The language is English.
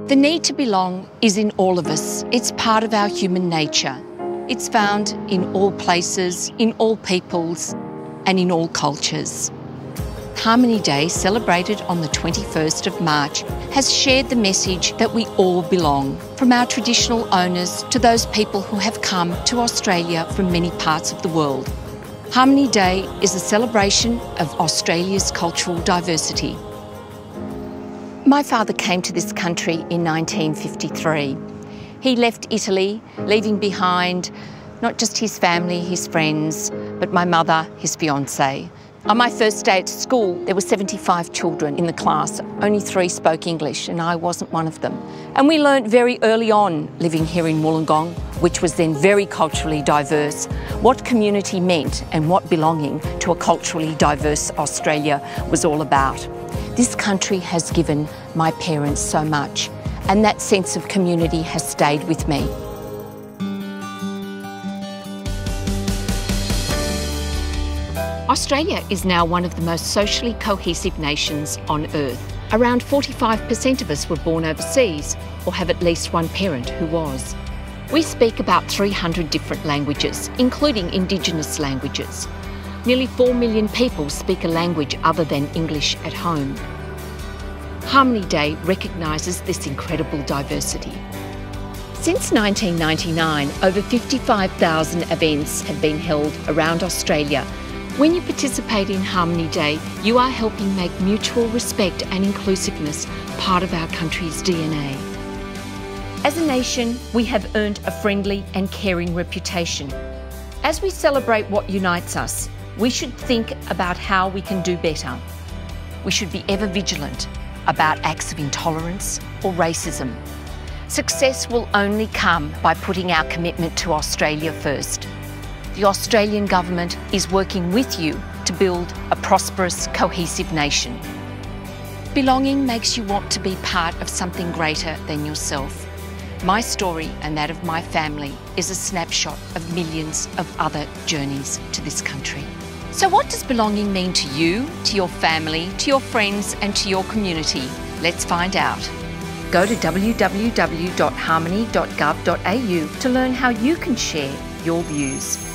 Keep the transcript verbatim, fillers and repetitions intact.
The need to belong is in all of us. It's part of our human nature. It's found in all places, in all peoples, and in all cultures. Harmony Day, celebrated on the twenty-first of March, has shared the message that we all belong, from our traditional owners to those people who have come to Australia from many parts of the world. Harmony Day is a celebration of Australia's cultural diversity. My father came to this country in nineteen fifty-three. He left Italy, leaving behind not just his family, his friends, but my mother, his fiancée. On my first day at school, there were seventy-five children in the class. Only three spoke English, and I wasn't one of them. And we learnt very early on, living here in Wollongong, which was then very culturally diverse, what community meant and what belonging to a culturally diverse Australia was all about. This country has given my parents so much, and that sense of community has stayed with me. Australia is now one of the most socially cohesive nations on earth. Around forty-five percent of us were born overseas or have at least one parent who was. We speak about three hundred different languages, including Indigenous languages. Nearly four million people speak a language other than English at home. Harmony Day recognises this incredible diversity. Since nineteen ninety-nine, over fifty-five thousand events have been held around Australia. When you participate in Harmony Day, you are helping make mutual respect and inclusiveness part of our country's D N A. As a nation, we have earned a friendly and caring reputation. As we celebrate what unites us, we should think about how we can do better. We should be ever vigilant about acts of intolerance or racism. Success will only come by putting our commitment to Australia first. The Australian government is working with you to build a prosperous, cohesive nation. Belonging makes you want to be part of something greater than yourself. My story and that of my family is a snapshot of millions of other journeys to this country. So what does belonging mean to you, to your family, to your friends and to your community? Let's find out. Go to w w w dot harmony dot gov dot a u to learn how you can share your views.